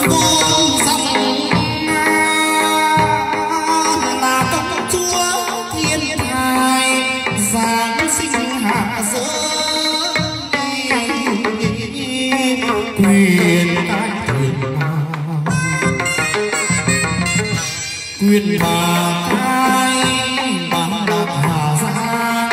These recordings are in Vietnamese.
quyền bà cái bà đọc hà ra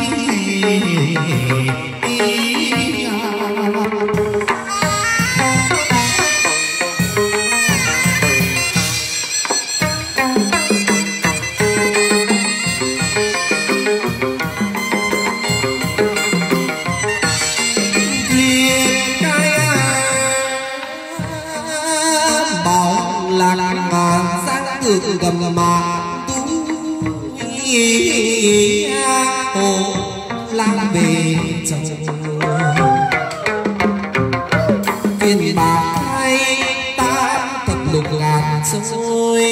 gầm mà túi hồ lang về chồng viên bài ta tập lục ngàn trôi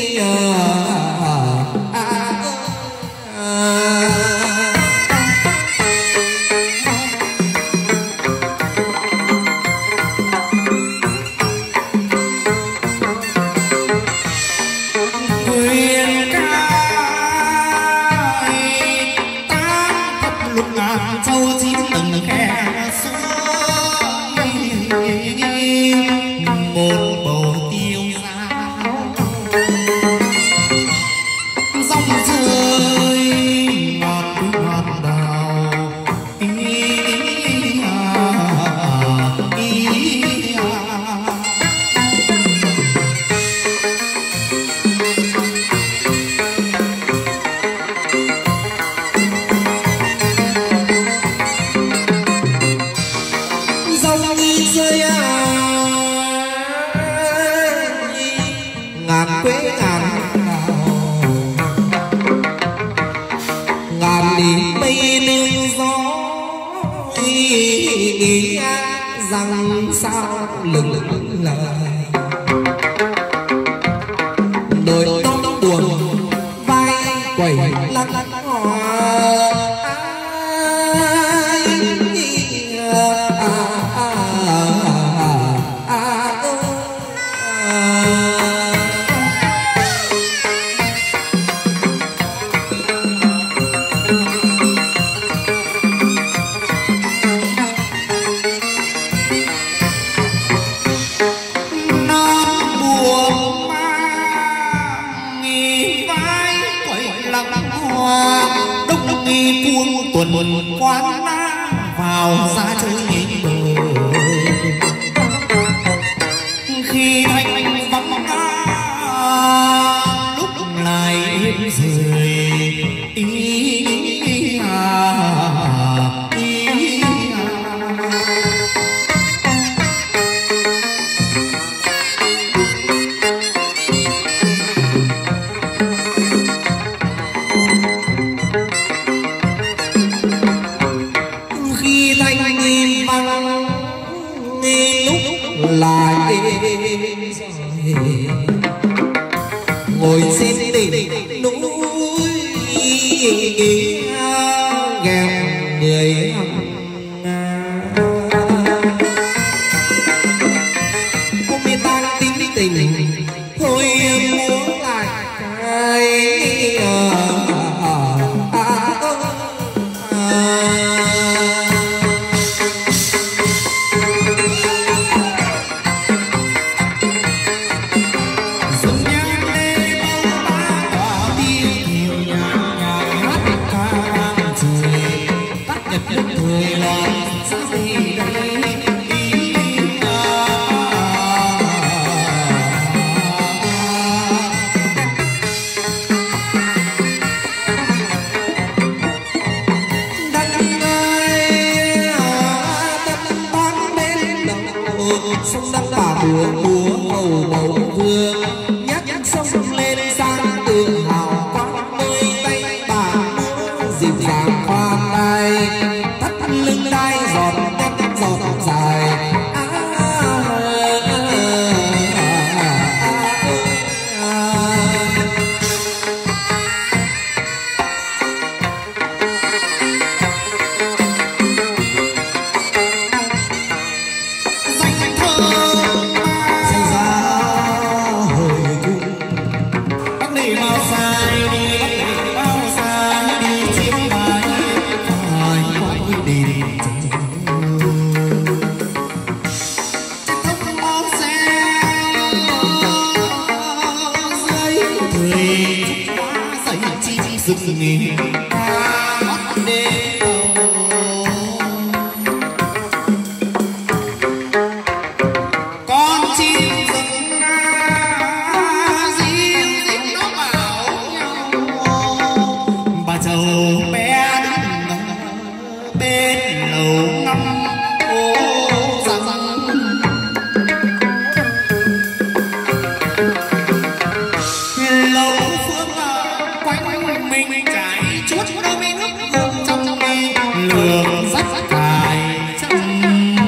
rằng sao lừng lời đôi tóc buồn vai quẩy lắc tuần quán vào ra chơi nghỉ khi anh vắng lúc lại rời lại ngồi xin đỉnh núi nghèo người không biết ta tính tình thôi muốn lại sông đăng bà mùa hầu mẫu vương nhắc sông lên sang tự hào quang nơi tay bà dịu dàng khoan tay thắt lưng đai giọt cách giọt dài rực nghỉ mắt đêm con chim rừng ríu rít nó bảo nhau bà giàu bé đứng bên lầu năm ô rằng lầu phương quanh mình trải chút đâu biết nước trong mi lường rất dài chân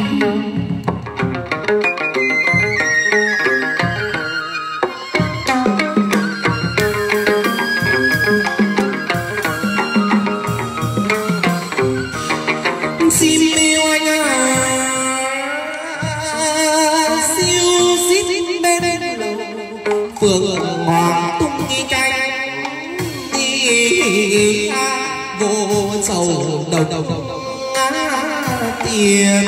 xin yêu anh siêu xít bên lầu phượng hoàng tung nghi canh đi vô sầu đầu tiền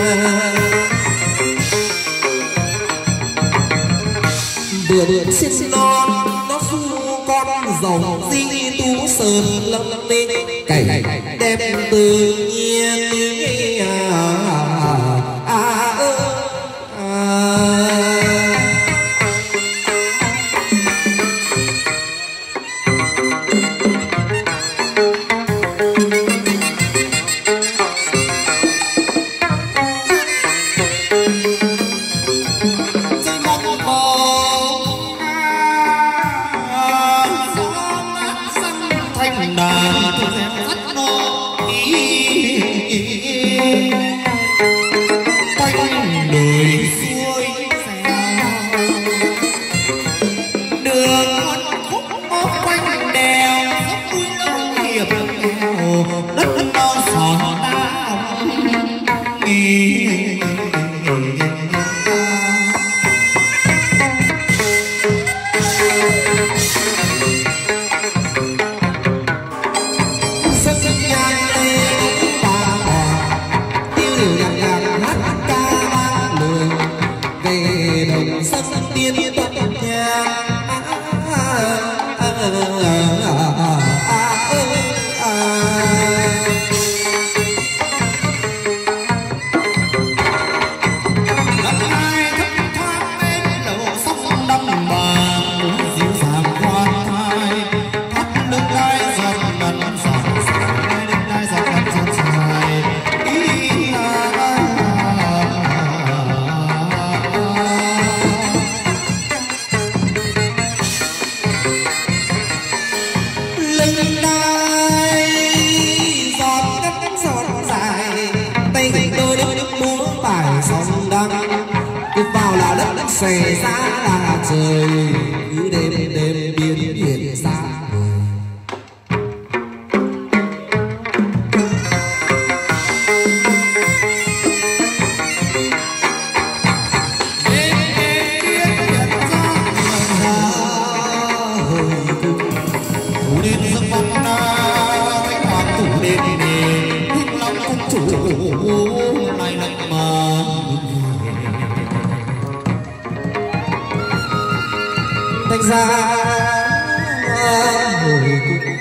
vườn xin non nó du con dòng di tú sơn lâm lên cảnh đẹp tự nhiên thanh đàn rất no quanh đời xuôi đường khúc quanh đèo núi lâu hiệp đất non sòn đá vào là đất xòe ra là trời cứ đêm đêm biến biển xa thủ đêm giấc văn cánh hoàng thủ đêm hưng long cung chủ lại lạnh mà thành ra hồi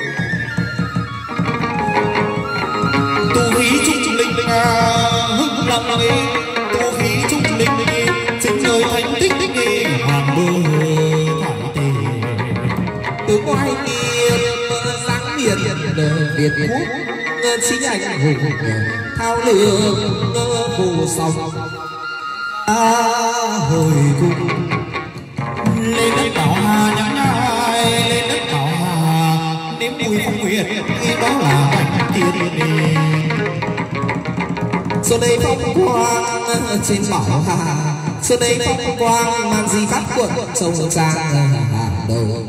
tu khí trung linh hưng long ấy tu khí trung linh chính nơi thành tích hoàng mơ thải tề tướng oai nghiêm sáng miền Việt Quốc chính anh hùng thao lược phù song hồi cung lên đất Bảo Hà nhã nhai lên đất Bảo Hà nếm mùi phong nguyệt khi đó là bánh tiên đề giờ đây phong quang trên Bảo Hà giờ đây phong quang mang gì phát quận sông sang hàng đầu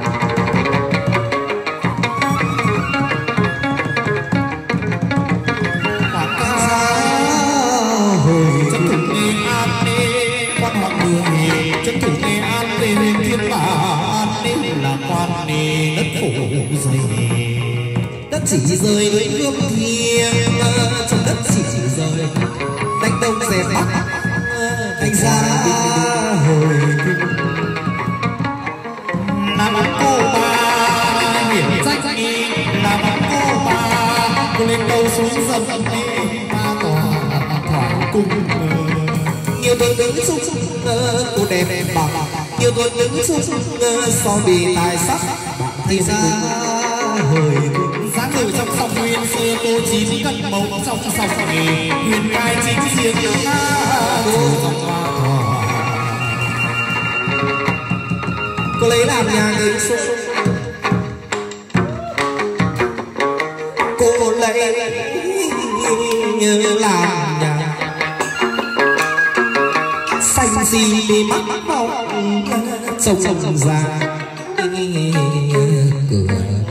chân thủ Nghệ An tên thiên bản nên là quan nề đất phổ dày đất chỉ rời với gươm thiêng trong đất chỉ rời đánh đông dẹp bắc thành ra hồi cung nam cô ba hiển danh dầm ta tỏa thỏa cung nhiều tôi đứng xúc cô đẹp bảo nhiều tôi đứng xúc so bì tài sắc thì ra hồi dáng người trong sông nguyên xưa cô chín cân màu trong sông nghề huyền cai chính riêng cô lấy làm nhà người xúc cô lấy làm nhà xanh gì mắt mong trông ra cửa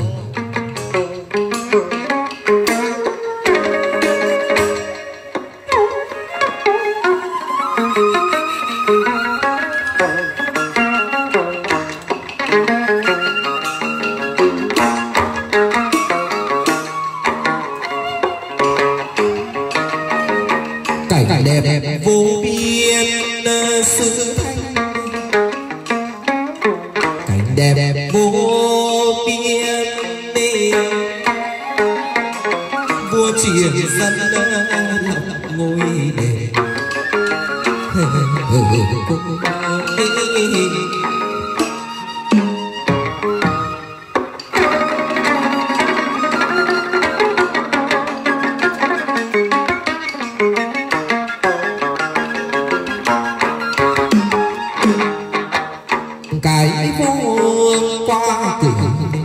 cảnh đẹp vô biên xứ thanh cảnh đẹp vô biên vua triều dân lập ngôi đền cái vô qua cửa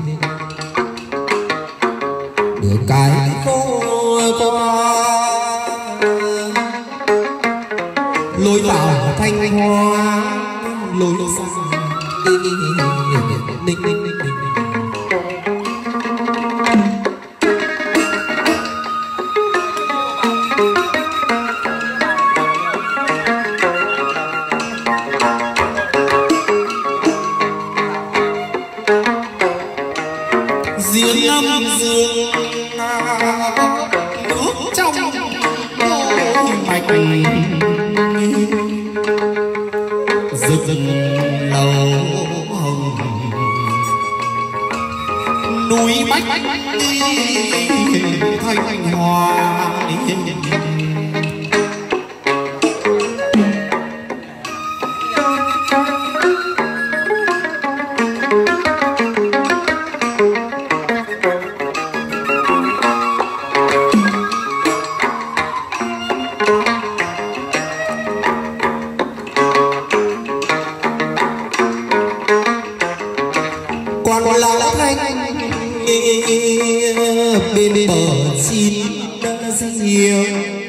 được cái vô qua lối vào thanh hoa lối sang ninh giếng ngâm dương nước trong mạch rực lầu hồng núi bách thanh hoa quan lão thanh bên bờ chín diều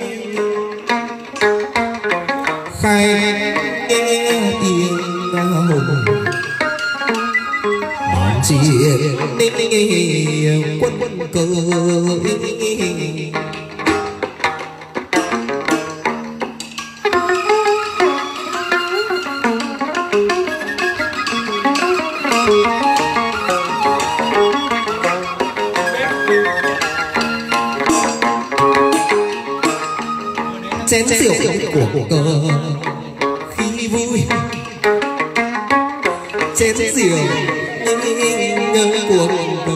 khai tiếng hùng chuyện quân cờ chén rượu của cờ khi vui chén rượu của cờ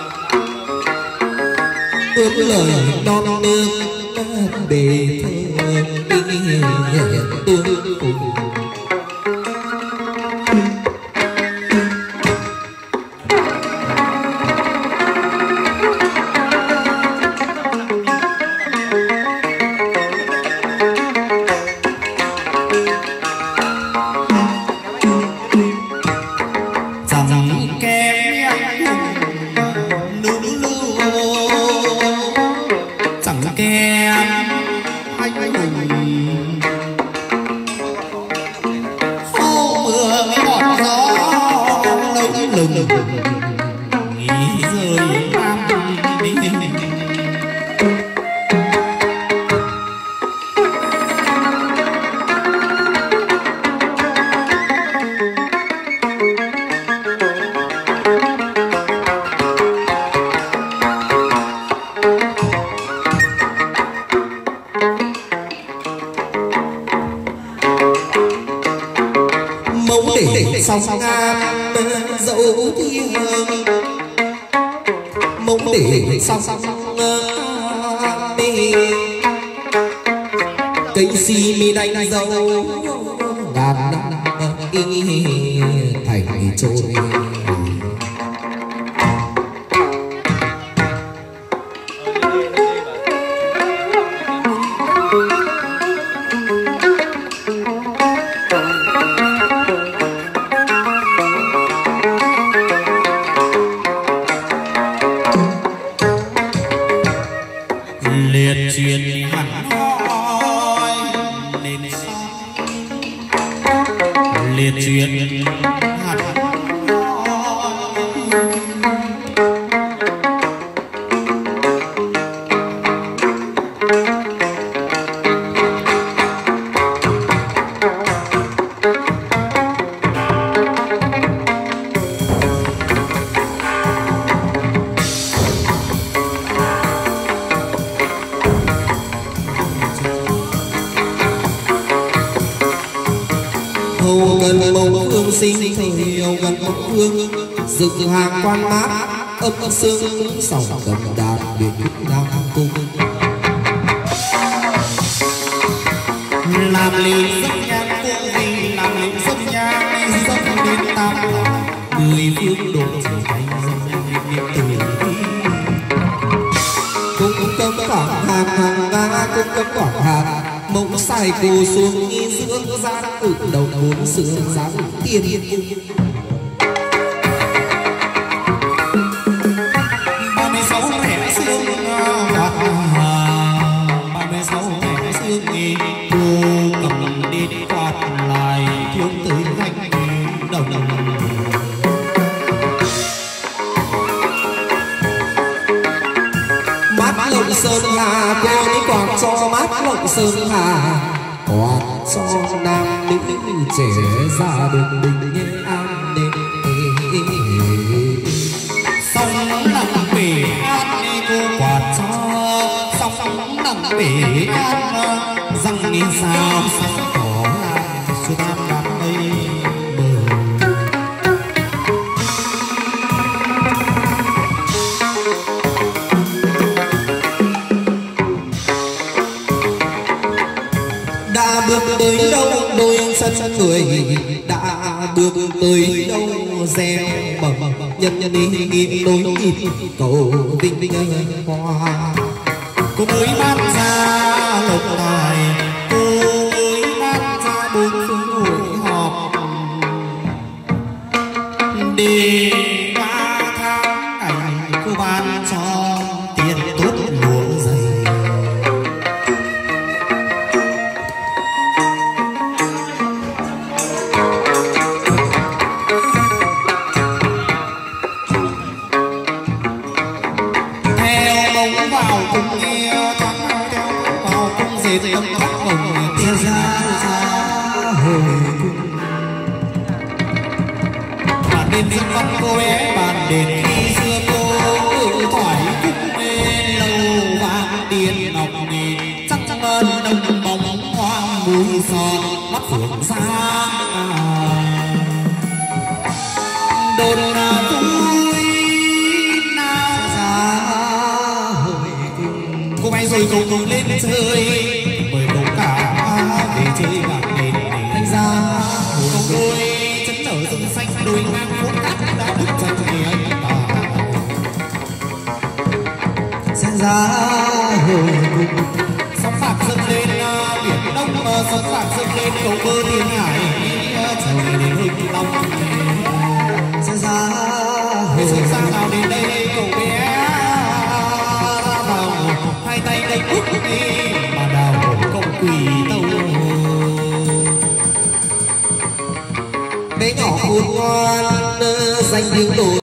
ướp lời non nương để thơ tương cùng song ngàn dẫu thiên mong để song cây si mi đánh dấu ngàn năm thành trôi. liệt truyền hẳn hoi nên sao liệt truyền hẳn hầu gần mộng phương sinh thời hầu gần mộng phương dựng hàng quan mát âm sương sòng cầm đàn biệt khúc nam cung làm lý dốc nhang cô vì làm lý dốc nhang dốc đến tam mười phương độ trở thành niệm từ cung cấm quảng hàng hàng nga cung cấm quảng hàng mộng sai cô xuống nghi dưỡng ra tự đầu bốn sướng dáng tiên ba mươi sáu thẻ xương hoạt ba mươi sáu thẻ xương cô cầm đi quạt lại thiếu tới danh đồng mát lộng sơn hà cô đi còn cho mát lộng sơn hà còn cho nam nữ trẻ ra đường bình an sông nặng bể an đi cô quạt cho sông nặng bể an răng nghe sao sao có lại suốt đám đám mây bờ đã bước tới đâu đôi chân người đã bước tới đâu gieo mầm nhân nhân đi nghìn đôi nhịp cầu vinh vinh hoa cô mới ban ra lộc tài cô mới ban ra bốn phương hội họp để ba tháng ngày cô ban cho tiền tốt lúa dày vào cùng nghe thắng theo vào cung dệt tấm tóc hồng tia ra hồi cung bản đền dân văn cô bé bản đền khi xưa cô tự thoại cung mê lâu vàng tiền ngọc nghề chắc chắc ơn đồng bóng hoa mùi giọt mắt phượng xa đồn vui nào ra cô bay rồi cô cùng lên chơi mời cậu cả để chơi bạc nền thành ra một đôi chân nở rừng xanh đôi ngang phố cát đã bước chân thì anh ta sẽ ra hồi cùng sóng phạc dâng lên biển đông sóng phạc dâng lên cầu mơ thiên hải trời đến hình long sẽ ra hồi ra nào đến đây cậu bé hai tay đánh úp đi mà đào công quỳ tâu bé nhỏ khôn ngoan danh tiếng đồ